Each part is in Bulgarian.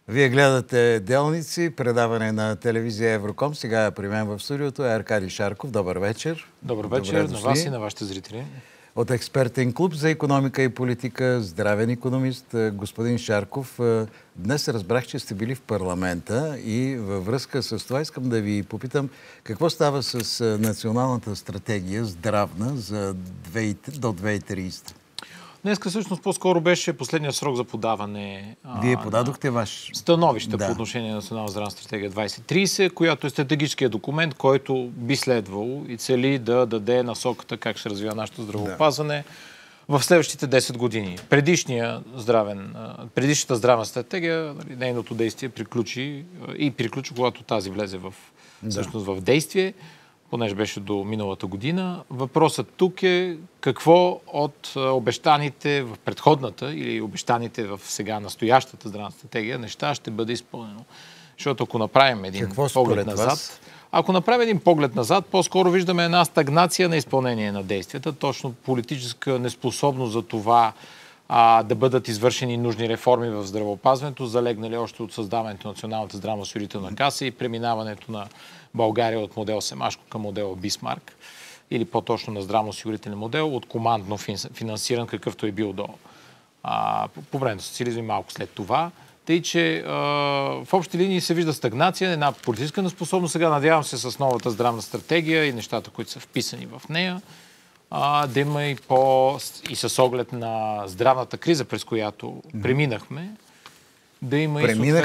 Вие гледате Делници, предаване на телевизия Евроком. Сега при мен в студиото е Аркадий Шарков. Добър вечер. Добър вечер на вас и на вашите зрители. От експертен клуб за икономика и политика, здравен икономист, господин Шарков. Днес разбрах, че сте били в парламента и във връзка с това искам да ви попитам какво става с националната стратегия здравна до 2030. Днеска всъщност по-скоро беше последният срок за подаване. Вие подадохте ваш становище по отношение на Национална здравна стратегия 2030, която е стратегическият документ, който би следвало и цели да даде насоката как ще развива нашето здравеопазване в следващите 10 години. Предишната здравна стратегия, нейното действие приключи, когато тази влезе всъщност в действие, понеже беше до миналата година. Въпросът тук е какво от обещаните в предходната или обещаните в сега настоящата здравна стратегия неща ще бъде изпълнено. Защото ако направим един поглед назад, по-скоро виждаме една стагнация на изпълнение на действията, точно политическа неспособност за това да бъдат извършени нужни реформи в здравеопазването, залегнали още от създаването на Националната здравноосигурителна каса и преминаването на България от модел Семашко към модела Бисмарк, или по-точно на здравноосигурителен модел, от командно финансиран, какъвто е бил по време на социализма и малко след това. Тъй, че в общи линии се вижда стагнация, една политическа неспособност. Сега надявам се с новата здравна стратегия и нещата, които са вписани в нея, да има и с оглед на здравната криза, през която преминахме, да има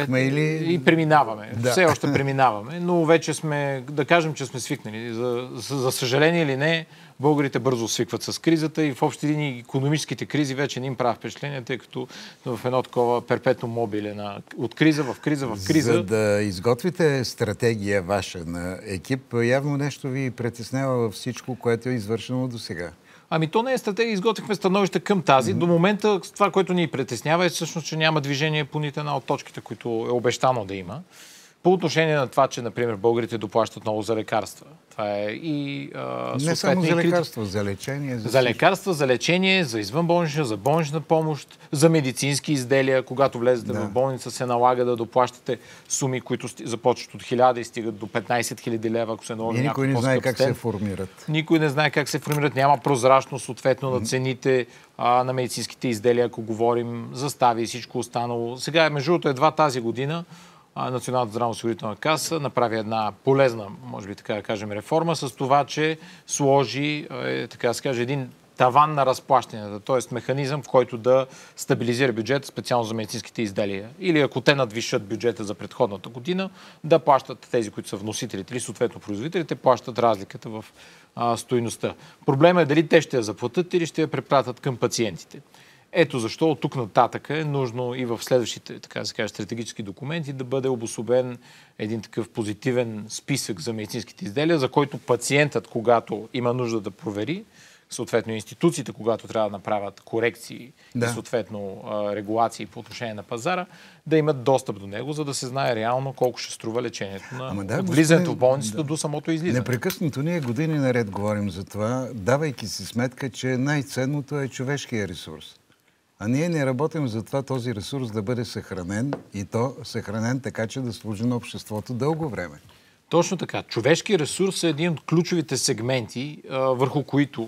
и преминаваме. Да. Все още преминаваме, но вече сме, да кажем, че сме свикнали. За съжаление или не, българите бързо свикват с кризата и в общи линии икономическите кризи вече не им правят впечатление, тъй като в едно такова перпетум мобиле от криза в криза в криза. За да изготвите стратегия ваша на екип, явно нещо ви притеснява във всичко, което е извършено до сега. То не е стратегия, изготвихме становище към тази. До момента това, което ни притеснява е всъщност, че няма движение по нито една от точките, които е обещано да има. По отношение на това, че, например, българите доплащат много за лекарства. Това е и не само за лекарства, за лечение. За лекарства, за лечение, за извънболнична, за болнична помощ, за медицински изделия. Когато влезете в болница, се налага да доплащате суми, които започват от 1000 и стигат до 15 000 лева, ако се наложи някой никой не знае как се формират. Никой не знае как се формират. Няма прозрачност, съответно, на цените на медицинските изделия, ако говорим за стави и всичко останало. Сега, между другото, едва тази година Националната здравноосигурителна каса направи една полезна, може би така да кажем, реформа с това, че сложи, така да се каже, един таван на разплащанията, т.е. механизъм, в който да стабилизира бюджета специално за медицинските изделия. Или ако те надвишат бюджета за предходната година, да плащат тези, които са вносителите или съответно производителите, плащат разликата в стойността. Проблемът е дали те ще я заплатят или ще я препратят към пациентите. Ето защо от тук нататък е нужно и в следващите, така да се каже, стратегически документи да бъде обособен един такъв позитивен списък за медицинските изделия, за който пациентът, когато има нужда да провери, съответно институциите, когато трябва да направят корекции и съответно регулации по отношение на пазара, да имат достъп до него, за да се знае реално колко ще струва лечението от влизането в болницата до самото излизане. Непрекъснато ние години наред говорим за това, давайки си сметка, че най-ценното е човешкия ресурс. А ние не работим за това този ресурс да бъде съхранен и то съхранен така, че да служи на обществото дълго време. Точно така. Човешки ресурс е един от ключовите сегменти, върху които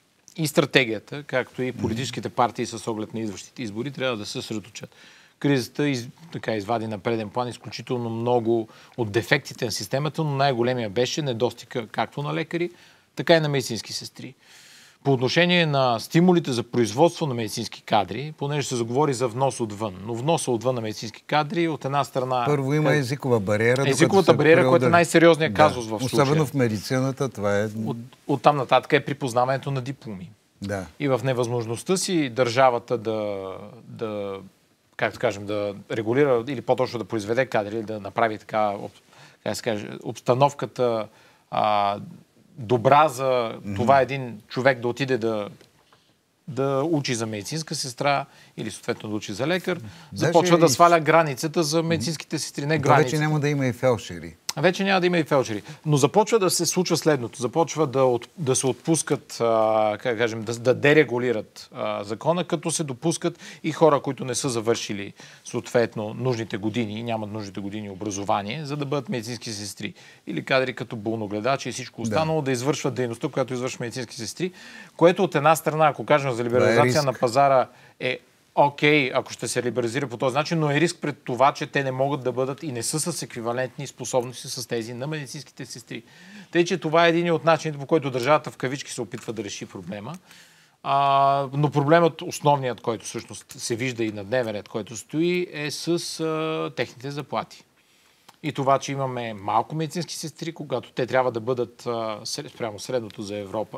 и стратегията, както и политическите партии с оглед на идващите избори, трябва да се съсредоточат. Кризата извади на преден план изключително много от дефектите на системата, но най-големия беше недостига както на лекари, така и на медицински сестри. По отношение на стимулите за производство на медицински кадри, понеже се заговори за внос отвън, но вноса отвън на медицински кадри от една страна... Първо има езикова бариера. Езиковата бариера, която е най-сериозният казус в случая. Особено в медицината, това е... Оттам нататък е припознаването на дипломи. Да. И в невъзможността си държавата да регулира или по-точно да произведе кадри, или да направи така, как се каже, обстановката добра за това един човек да отиде да учи за медицинска сестра или съответно да учи за лекар, започва да сваля границата за медицинските сестри. Не границата. Вече няма да има и фелшери. Вече няма да има и фелчери. Но започва да се случва следното. Започва да се отпускат, как кажем, да дерегулират закона, като се допускат и хора, които не са завършили съответно нужните години и нямат нужните години образование, за да бъдат медицински сестри. Или кадри като болногледачи и всичко останало да извършват дейността, която извършват медицински сестри, което от една страна, ако кажем за либерализация на пазара, е окей, ако ще се либерализира по този начин, но е риск пред това, че те не могат да бъдат и не са с еквивалентни способности с тези на медицинските сестри. Тъй, че това е един от начините, по който държавата в кавички се опитва да реши проблема. Но проблемът, основният, който всъщност се вижда и на дневен ред, който стои, е с техните заплати. И това, че имаме малко медицински сестри, когато те трябва да бъдат спрямо средното за Европа,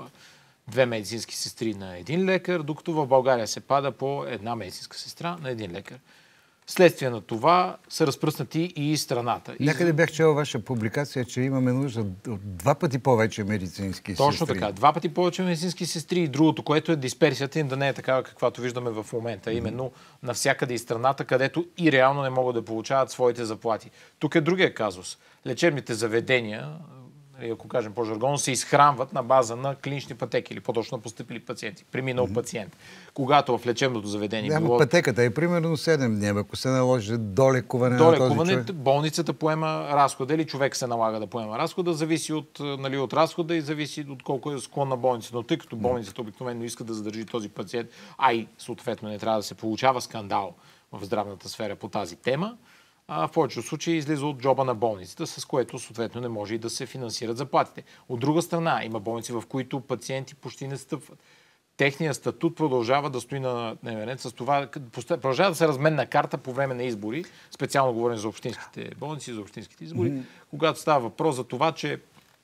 2 медицински сестри на един лекар, докато в България се пада по 1 медицинска сестра на един лекар. Следствие на това са разпръснати и страната. Някъде бях чел ваша публикация, че имаме нужда от 2 пъти повече медицински сестри. Точно така. 2 пъти повече медицински сестри и другото, което е дисперсията им да не е такава, каквато виждаме в момента. Именно навсякъде и страната, където и реално не могат да получават своите заплати. Тук е другия казус. Лечебните заведения, ако кажем по-жаргонно, се изхранват на база на клинични пътеки или по-точно постъпили пациенти, преминал пациент. Когато в лечебното заведение било... Пътеката е примерно 7 дни, ако се наложи долекуване на този човек. Болницата поема разхода или човек се налага да поема разхода, зависи от разхода и зависи от колко е склон на болницата. Но тъй като болницата обикновено иска да задържи този пациент, а и съответно не трябва да се получава скандал в здравната сфера по тази тема, в повечето случаи излиза от джоба на болницата, с което съответно не може и да се финансират заплатите. От друга страна, има болници, в които пациенти почти не стъпват. Техният статут продължава да стои на дневен ред с това, продължава да се разменна карта по време на избори, специално говорим за общинските болници, за общинските избори, когато става въпрос за това, че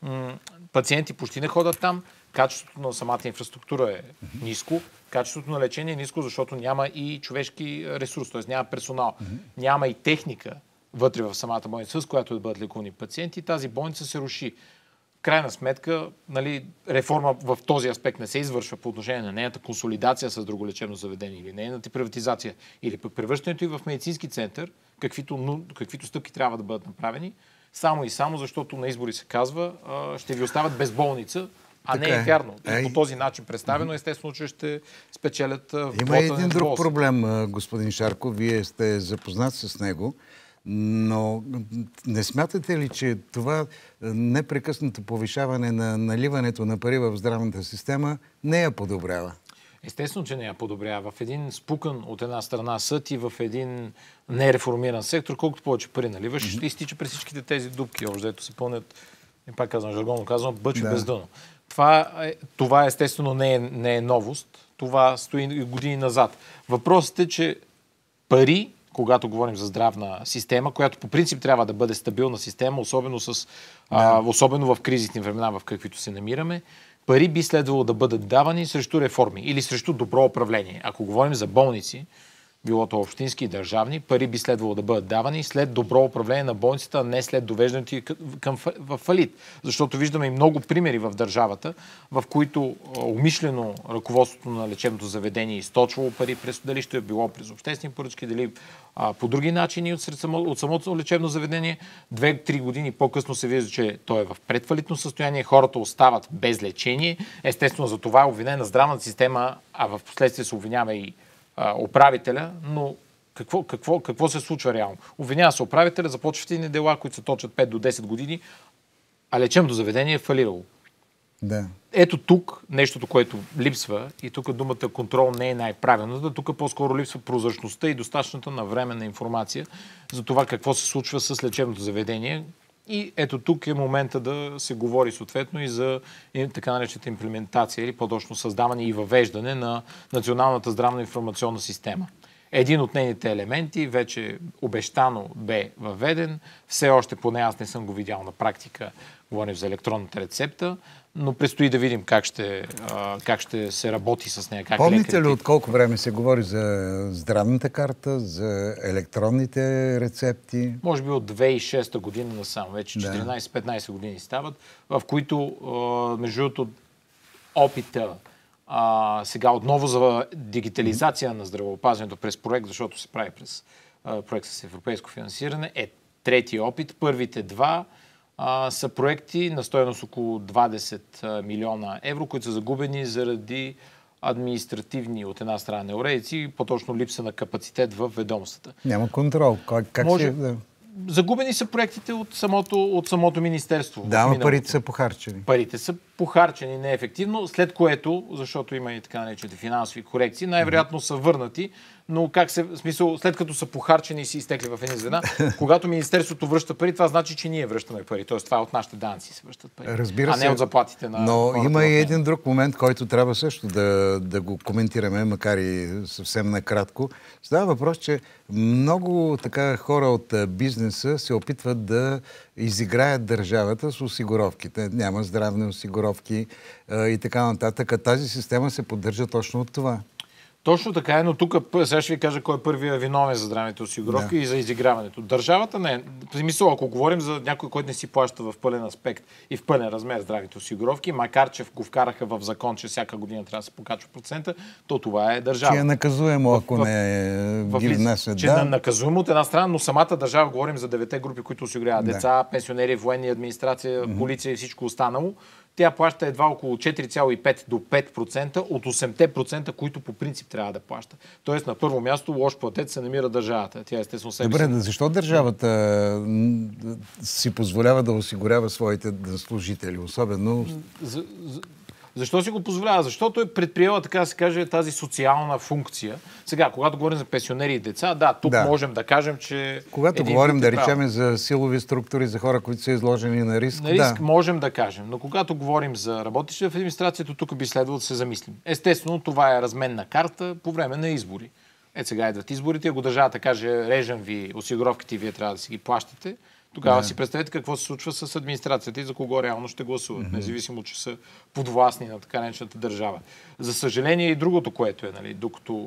пациенти почти не ходят там, качеството на самата инфраструктура е ниско, качеството на лечение е ниско, защото няма и човешки ресурс, т.е. няма персонал, няма и техника вътре в самата болница, с която да бъдат лекувани пациенти. Тази болница се руши. Крайна сметка, реформа в този аспект не се извършва по отношение на нейната консолидация с друго лечебно заведение или нейната приватизация или превръщането и в медицински център, каквито стъпки трябва да бъдат направени, само и само защото на избори се казва, ще ви остават без болница, а не е вярно. И по този начин представено, естествено, че ще спечелят Има един друг проблем, господин Шарков. Вие сте запознат с него, но не смятате ли, че това непрекъснато повишаване на наливането на пари в здравната система не я подобрява? Естествено, че не я подобрява. В един спукан от една страна съд и в един нереформиран сектор, колкото повече пари наливаш, ще изтича през всичките тези дупки, дето се пълнят, и пак казвам, жаргонно казвам, бъчо без дъно. Това естествено не е новост. Това стои години назад. Въпросът е, че пари, когато говорим за здравна система, която по принцип трябва да бъде стабилна система, особено в кризисни времена, в каквито се намираме, пари би следвало да бъдат давани срещу реформи или срещу добро управление. Ако говорим за болници, било то общински и държавни, пари би следвало да бъдат давани след добро управление на болницата, а не след довеждането ѝ в фалит. Защото виждаме и много примери в държавата, в които умишлено ръководството на лечебното заведение източвало пари, дали ще е било през обществени поръчки, дали по други начини от самото лечебно заведение. 2-3 години по-късно се вижда, че то е в предфалитно състояние, хората остават без лечение. Естествено, за това е обвинена здравната система, а в последствие се обвинява и управителя, но какво се случва реално? Обвинява се управителя, започват и дела, които се точат 5 до 10 години, а лечебното заведение е фалирало. Да. Ето тук нещото, което липсва, и тук думата контрол не е най-правилната, тук по-скоро липсва прозрачността и достатъчната навременна информация за това какво се случва с лечебното заведение. И ето тук е момента да се говори съответно и за така наречената имплементация или по-точно създаване и въвеждане на Националната здравна информационна система. Един от нейните елементи вече обещано бе въведен. Все още, поне аз не съм го видял на практика, говорим за електронната рецепта, но предстои да видим как ще се работи с нея. Помните ли от колко време се говори за здравната карта, за електронните рецепти? Може би от 2006 година насам, вече 14-15 години стават, в които, между другото, опита сега отново за дигитализация на здравеопазването през проект, защото се прави през проект с европейско финансиране, е трети опит. Първите два са проекти на стойност около 20 милиона евро, които са загубени заради административни от една страна неуредици, по-точно липса на капацитет в ведомствата. Няма контрол. Как може... Загубени са проектите от самото министерство. Да, но парите са похарчени. Парите са похарчени неефективно, след което, защото има и така наречените финансови корекции, най-вероятно са върнати, но в смисъл, след като са похарчени и си изтекли в едни звена, когато министерството връща пари, това значи, че ние връщаме пари. Тоест това от нашите данъци се връщат пари, разбира се, а не от заплатите на но има и един друг момент, който трябва също да го коментираме, макар и съвсем накратко. Става въпрос, че много така хора от бизнеса се опитват да изиграят държавата с осигуровките. Няма здравни осигуровки и така нататък. Тази система се поддържа точно от това. Точно така е, но тук сега ще ви кажа кой е първият виновен за здравните осигуровки и за изиграването. Държавата не е. В смисъл, ако говорим за някой, който не си плаща в пълен аспект и в пълен размер здравните осигуровки, макар че го вкараха в закон, че всяка година трябва да се покачва процента, то това е държава. Че е наказуемо, ако не ги внасят. Че е наказуемо от една страна, но самата държава, говорим за 9 групи, които осигуряват деца, пенсионери, военни, администрация, полиция и всичко останало. Тя плаща едва около 4,5 до 5% от 8%, които по принцип трябва да плаща. Тоест на първо място лош платец се намира държавата. Тя естествено себе си. Добре, защо държавата си позволява да осигурява своите служители, особено... Защо си го позволява? Защото е предприела, така да се каже, тази социална функция. Сега, когато говорим за пенсионери и деца, тук можем да кажем, че... Когато говорим, да речем, за силови структури, за хора, които са изложени на риск, можем да кажем. Но когато говорим за работещи в администрацията, тук би следвало да се замислим. Естествено, това е разменна карта по време на избори. Сега идват изборите, ако държавата каже, режем ви осигуровките и вие трябва да си ги плащате, тогава си представете какво се случва с администрацията и за кого реално ще гласуват, независимо, че са подвластни на така наречената държава. За съжаление и другото, което е, докато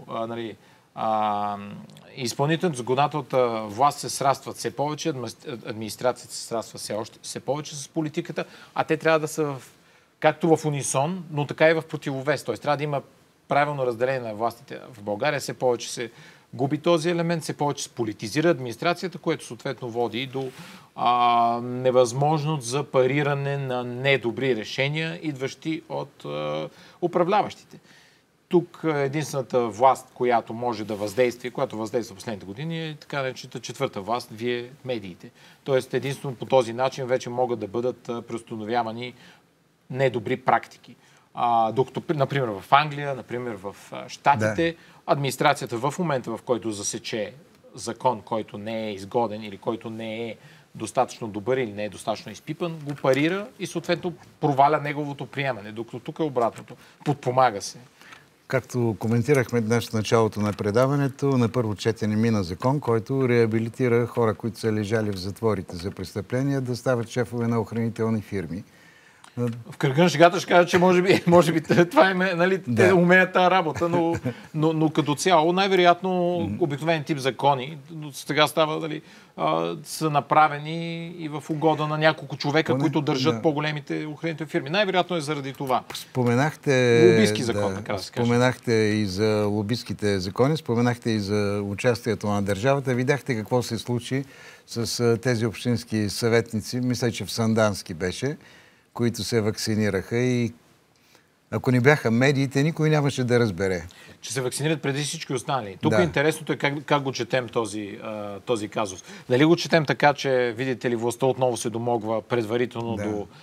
изпълнителната, законодателната власт се срастват все повече, администрацията се сраства все повече с политиката, а те трябва да са както в унисон, но така и в противовес. Тоест трябва да има правилно разделение на властите. В България все повече се губи този елемент, все повече се политизира администрацията, което съответно води и до невъзможност за париране на недобри решения, идващи от управляващите. Тук единствената власт, която може да въздейства, която въздейства в последните години, е така наречената четвърта власт, вие медиите. Тоест единствено по този начин вече могат да бъдат преустановявани недобри практики. Докато, например, в Англия, например, в Щатите, администрацията в момента, в който засече закон, който не е изгоден или който не е достатъчно добър или не е достатъчно изпипан, го парира и съответно проваля неговото приемане. Докато тук е обратното. Подпомага се. Както коментирахме днес в началото на предаването, на първо четене мина закон, който реабилитира хора, които са лежали в затворите за престъпления, да стават шефове на охранителни фирми. В кръга на шегата ще кажа, че може би това е, те умеят тази работа, но като цяло най-вероятно обикновен тип закони, сега става, са направени и в угода на няколко човека, които държат по-големите охранителни фирми. Най-вероятно е заради това. Лобистки закон, така да се каже. Споменахте и за лобистските закони, споменахте и за участието на държавата. Видяхте какво се случи с тези общински съветници. Мисля, че в Сандански беше, които се вакцинираха и ако не бяха медиите, никой нямаше да разбере. Че се вакцинират преди всички останали. Тук интересното е как го четем този казус. Дали го четем така, че, видите ли, властта отново се домогва предварително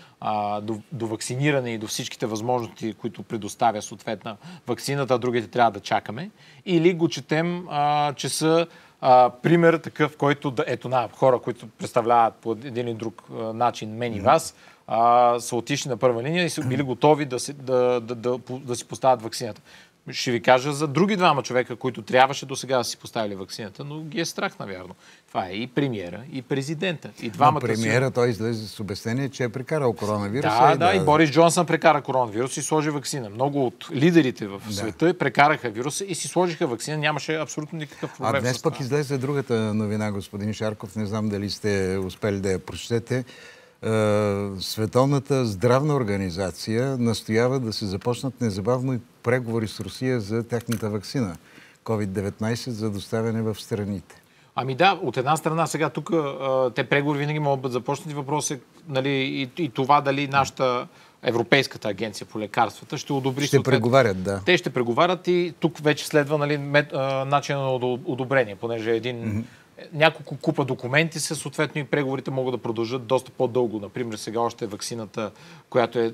до вакциниране и до всичките възможности, които предоставя съответна вакцината, а другите трябва да чакаме. Или го четем, че са пример такъв, който хора, които представляват по един или друг начин мен и вас, са отишли на първа линия и са били готови да си поставят ваксината. Ще ви кажа за други двама човека, които трябваше до сега да си поставили ваксината, но ги е страх, навярно. Това е и премиера, и президента. И двамата премиера, той излезе с обяснение, че е прекарал коронавируса. И Борис Джонсън прекара коронавирус и сложи ваксина. Много от лидерите в света прекараха вируса и си сложиха ваксина. Нямаше абсолютно никакъв проблем. А днес пък излезе другата новина, господин Шарков. Не знам дали сте успели да я прочетете. Световната здравна организация настоява да се започнат незабавно и преговори с Русия за тяхната ваксина COVID-19 за доставяне в страните. Ами да, от една страна сега тук те преговори винаги могат да бъдат започнати. Въпрос е, нали, и това дали нашата Европейската агенция по лекарствата ще одобри. Ще преговарят, да. Те ще преговарят и тук вече следва, нали, начин на одобрение, понеже няколко купа документи са, съответно и преговорите могат да продължат доста по-дълго. Например, сега още е ваксината, която е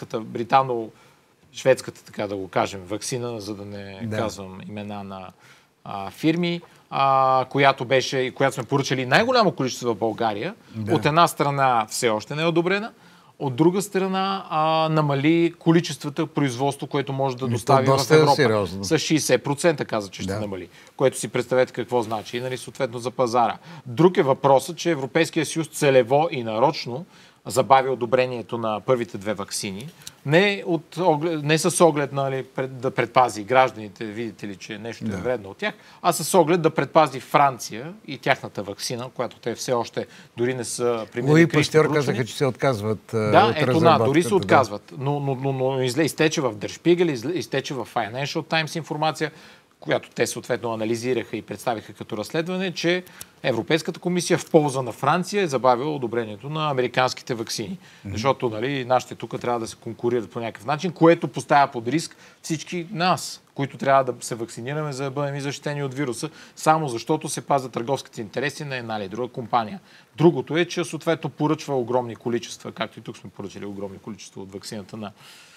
британо-шведската, така да го кажем, ваксина, за да не казвам имена на фирми, която сме поръчали най-голямо количество в България. Да. От една страна все още не е одобрена, от друга страна намали количествата производство, което може да достави в Европа. Сериозно. С 60% каза, че ще намали. Което си представете какво значи, и, нали, съответно за пазара. Друг е въпросът, че Европейския съюз целево и нарочно забави одобрението на първите 2 ваксини. Не с оглед, нали, да предпази гражданите, видите ли, че нещо е вредно от тях, а с оглед да предпази Франция и тяхната ваксина, която те все още дори не са примерно. Луи Пастьор казаха, че се отказват от разработката. Дори се отказват. Но изтече в Der Spiegel, изтече в Financial Times информация, която те съответно анализираха и представиха като разследване, че Европейската комисия в полза на Франция е забавила одобрението на американските ваксини. Защото, нали, нашите тук трябва да се конкурират по някакъв начин, което поставя под риск всички нас, които трябва да се вакцинираме, за да бъдем и защитени от вируса, само защото се пазят търговските интереси на една или друга компания. Другото е, че съответно поръчва огромни количества, както и тук сме поръчали огромни количества от ваксината на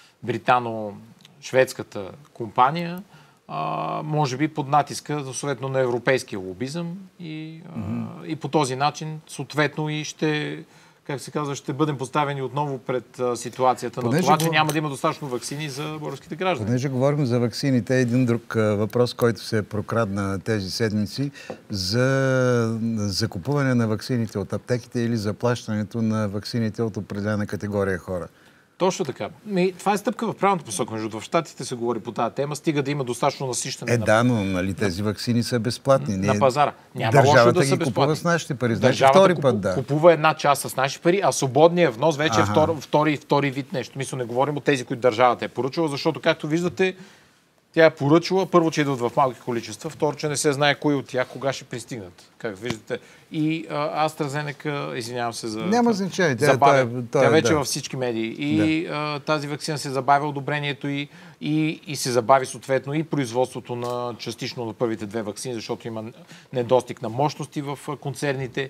британо-шведската компания, може би под натиска съответно на европейския лобизъм и по този начин съответно и ще бъдем поставени отново пред ситуацията на това, че няма да има достатъчно ваксини за българските граждани. Понеже говорим за ваксините, един друг въпрос, който се прокрадна тези седмици, за закупуване на ваксините от аптеките или заплащането на ваксините от определена категория хора. Точно така. Това е стъпка в правилната посока. Между в Щатите се говори по тази тема, стига да има достатъчно насищане. Но нали, тези ваксини са безплатни. На пазара. Няма държавата да са ги купува с нашите пари. Държавата купува една част с наши пари, а свободният внос вече е втори вид нещо. Мисля, не говорим от тези, които държавата е поръчала, защото, както виждате, тя е поръчала, първо, че идват в малки количества, второ, че не се знае кои от тях кога ще пристигнат. Как виждате. И AstraZeneca, извинявам се за... Няма значение. Тя вече във всички медии. И тази ваксина се забавя одобрението и се забави съответно и производството на частично на първите 2 ваксини, защото има недостиг на мощности в концерните.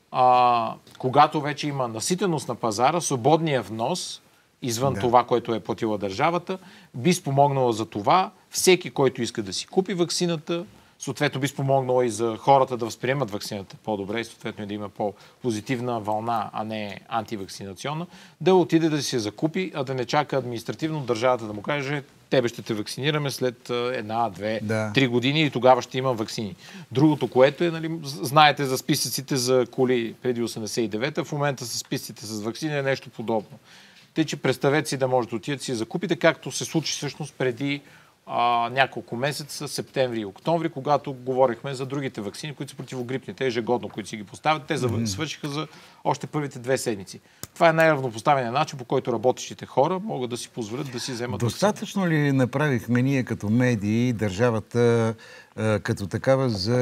Когато вече има наситеност на пазара, свободния внос извън това, което е платила държавата, би спомогнала за това всеки, който иска да си купи ваксината, съответно би спомогнала и за хората да възприемат ваксината по-добре и съответно и да има по-позитивна вълна, а не антивакцинационна, да отиде да си я закупи, а да не чака административно държавата да му каже: тебе ще те вакцинираме след 1, 2, 3 години и тогава ще има ваксини. Другото, което е, нали, знаете за списъците за коли преди 89-та, в момента с списъците с ваксини е нещо подобно. Тъй, че представете си да може да отидете си я закупите, както се случи всъщност преди няколко месеца, септември и октомври, когато говорихме за другите ваксини, които са противогрипните, ежегодно, които си ги поставят. Те свършиха за още първите 2 седмици. Това е най-равнопоставеният начин, по който работещите хора могат да си позволят да си вземат Достатъчно ли направихме ние като медии, държавата като такава, за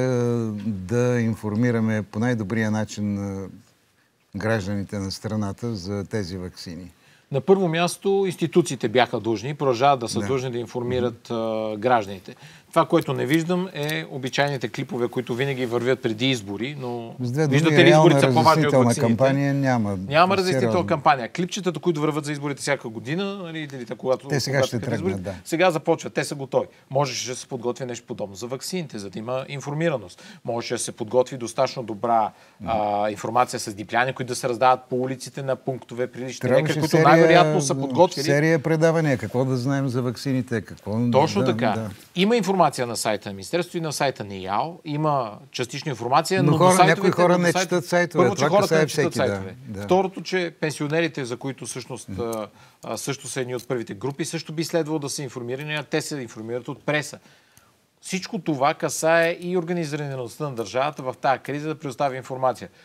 да информираме по най-добрия начин гражданите на страната за тези ваксини? На първо място институциите бяха длъжни и продължават да са длъжни да информират гражданите. Това, което не виждам, е обичайните клипове, които винаги вървят преди избори, но виждате ли, изборите са по-важни от ваксините. Кампания няма разяснителна кампания. Клипчетата, които върват за изборите всяка година, нали, когато те сега ще тръгнат, сега започват, те са готови. Можеше да се подготви нещо подобно за ваксините, за да има информираност. Можеше да се подготви достатъчно добра информация с дипляни, които да се раздават по улиците на пунктове при лични лекари, които най-вероятно са подготвили. Серия предавания, какво да знаем за ваксините, Точно така. Има информация на сайта на Министерството и на сайта на ИАО. Има частична информация, но някои хора не четат сайтове. Първо, че хората не четат сайтове. Второто, че пенсионерите, за които всъщност също са едни от първите групи, също би следвало да са информирани, а те се информират от преса. Всичко това касае и организираността на държавата в тази криза да предоставя информация.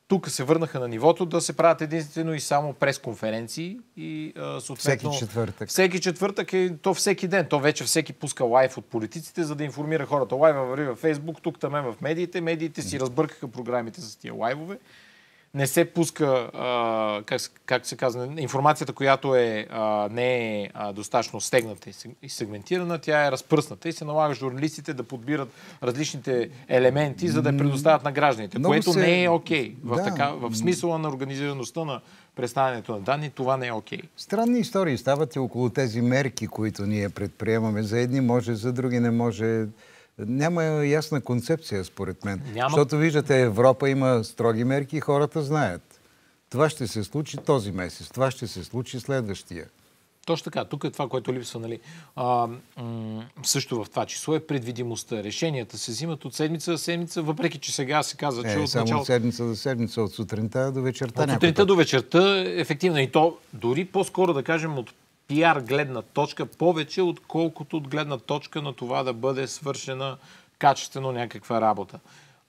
Тук се върнаха на нивото да се правят единствено и само пресконференции и съответно... Всеки четвъртък. Всеки четвъртък и то всеки ден. То вече всеки пуска лайв от политиците, за да информира хората. Лайва върви във Фейсбук, тук там в медиите. Медиите си разбъркаха програмите с тия лайвове. Не се пуска, как се казва, информацията, която не е достатъчно стегната и сегментирана, тя е разпръсната и се налага журналистите да подбират различните елементи, за да я предоставят на гражданите, което не е окей. В смисъла на организираността на представянето на данни, това не е окей. Странни истории стават и около тези мерки, които ние предприемаме. За едни може, за други не може. Няма ясна концепция, според мен. Защото виждате, Европа има строги мерки и хората знаят. Това ще се случи този месец, това ще се случи следващия. Точно така. Тук е това, което липсва. Нали? Също в това число е предвидимостта. Решенията се взимат от седмица до седмица, въпреки че сега се казва, че от само от седмица до седмица, от сутринта до вечерта. От сутринта до вечерта, ефективно. И то дори по-скоро да кажем от пиар гледна точка, повече отколкото от гледна точка на това да бъде свършена качествено някаква работа.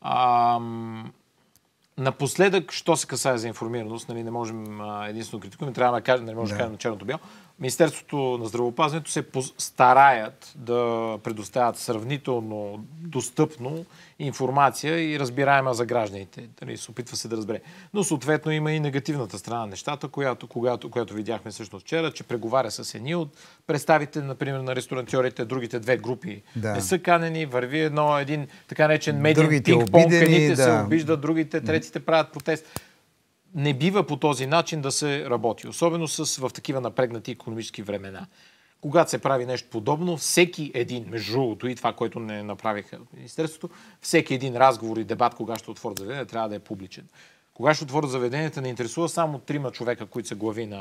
Напоследък, що се касае за информираност, нали, не можем единствено критикуваме, трябва да кажем, не можем да кажем на черното бяло. Министерството на здравеопазването се стараят да предоставят сравнително достъпно информация и разбираема за гражданите. Нали, се опитва се да разбере. Но съответно има и негативната страна на нещата, която видяхме всъщност вчера, че преговаря с едни от представите, например, на ресторантьорите, другите две групи не са канени, върви един така наречен медиен пинг-понг, едните се обиждат, другите, третите правят протест. Не бива по този начин да се работи, особено в такива напрегнати икономически времена. Когато се прави нещо подобно, всеки един, между другото и това, което не направиха в Министерството, всеки един разговор и дебат, кога ще отворят заведение, трябва да е публичен. Кога ще отворят заведенията, не интересува само 3 човека, които са глави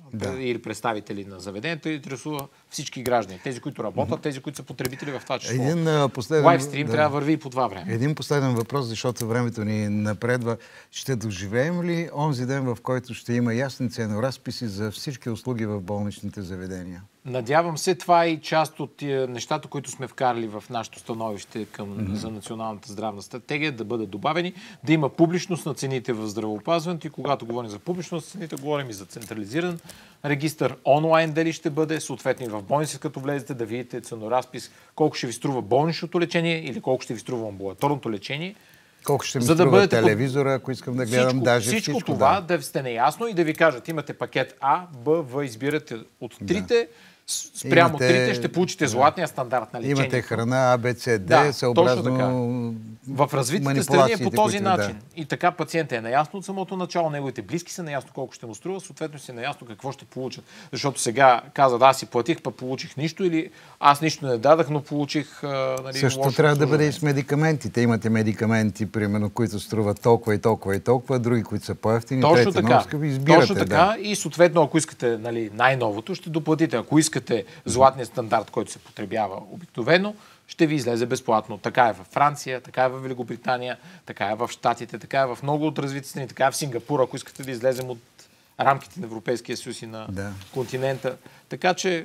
или представители на заведенията, интересува всички граждани. Тези, които работят, тези, които са потребители в това число. Лайвстрим трябва да върви и по това време. Един последен въпрос, защото времето ни напредва. Ще доживеем ли онзи ден, в който ще има ясни ценоразписи за всички услуги в болничните заведения? Надявам се, това е и част от нещата, които сме вкарали в нашето становище за националната здравна стратегия, да бъдат добавени, да има публичност на цените в здравеопазването и когато говорим за публичност на цените, говорим и за централизиран регистър, онлайн дали ще бъде, съответно и в болница, като влезете да видите ценоразпис, колко ще ви струва болничното лечение или колко ще ви струва амбулаторното лечение. Колко ще ми струва телевизора, ако искам да гледам всичко това да сте неясно и да ви кажат, имате пакет А, Б, В, избирате от трите, спрямо трите ще получите златния стандарт на лечение. Имате храна А, Б, С, Д, съобразно в развитите страни е по този начин. И така пациентът е наясно от самото начало, неговите близки са наясно колко ще му струва, съответно си наясно какво ще получат. Защото сега казват, аз си платих, па получих нищо, или аз нищо не дадах, но получих също трябва да бъде и с медикаментите. Имате медикаменти, примерно, които струват толкова и толкова и толкова, други, които са по-евтини, трети много-скъпи, избирате. Точно така. И съответно, ако искате най-новото, ще доплатите. Ако искате златния стандарт, който се потребява обикновено, ще ви излезе безплатно. Така е във Франция, така е в Великобритания, така е в Щатите, така е в много от развити страни, така е в Сингапур, ако искате да излезем от рамките на Европейския съюз и на континента. Така че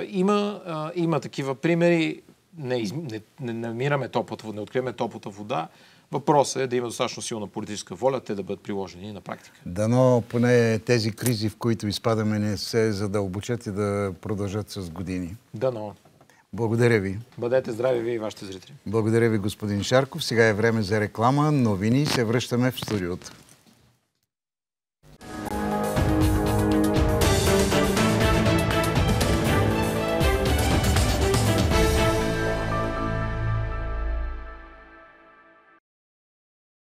има такива примери. Не намираме топлата вода, не откриваме топлата вода. Въпросът е да има достатъчно силна политическа воля, те да бъдат приложени на практика. Дано поне тези кризи, в които изпадаме, не се задълбочат и да продължат с години. Дано. Благодаря ви. Бъдете здрави вие и вашите зрители. Благодаря ви, господин Шарков. Сега е време за реклама, новини и се връщаме в студиото.